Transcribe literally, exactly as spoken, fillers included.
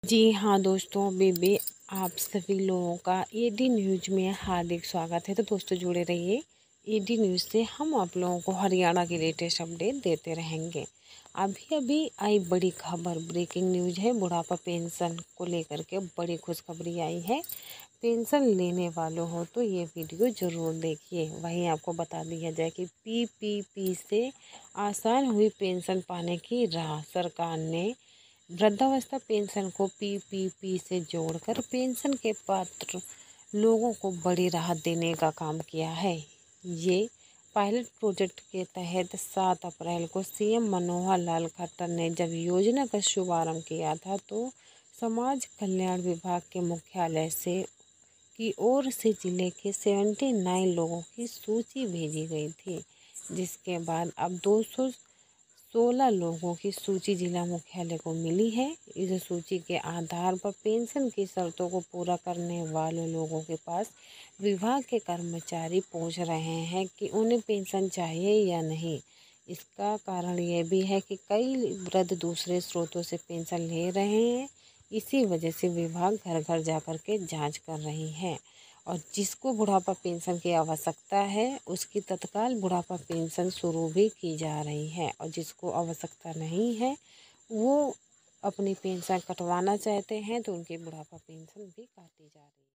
जी हाँ दोस्तों, अभी भी आप सभी लोगों का एडी न्यूज़ में हार्दिक स्वागत है। तो दोस्तों जुड़े रहिए एडी न्यूज़ से। हम आप लोगों को हरियाणा की लेटेस्ट अपडेट देते रहेंगे। अभी अभी आई बड़ी खबर, ब्रेकिंग न्यूज़ है। बुढ़ापा पेंशन को लेकर के बड़ी खुशखबरी आई है। पेंशन लेने वालों हो तो ये वीडियो ज़रूर देखिए। वहीं आपको बता दिया जाए कि पीपीपी से आसान हुई पेंशन पाने की राह। सरकार ने वृद्धावस्था पेंशन को पीपीपी से जोड़कर पेंशन के पात्र लोगों को बड़ी राहत देने का काम किया है। ये पायलट प्रोजेक्ट के तहत सात अप्रैल को सीएम मनोहर लाल खट्टर ने जब योजना का शुभारंभ किया था तो समाज कल्याण विभाग के मुख्यालय से की ओर से जिले के उन्यासी लोगों की सूची भेजी गई थी, जिसके बाद अब दो सौ सोलह लोगों की सूची जिला मुख्यालय को मिली है। इस सूची के आधार पर पेंशन की शर्तों को पूरा करने वाले लोगों के पास विभाग के कर्मचारी पूछ रहे हैं कि उन्हें पेंशन चाहिए या नहीं। इसका कारण ये भी है कि कई वृद्ध दूसरे स्रोतों से पेंशन ले रहे हैं। इसी वजह से विभाग घर घर जाकर के जांच कर रही है और जिसको बुढ़ापा पेंशन की आवश्यकता है उसकी तत्काल बुढ़ापा पेंशन शुरू भी की जा रही है और जिसको आवश्यकता नहीं है वो अपनी पेंशन कटवाना चाहते हैं तो उनकी बुढ़ापा पेंशन भी काटी जा रही है।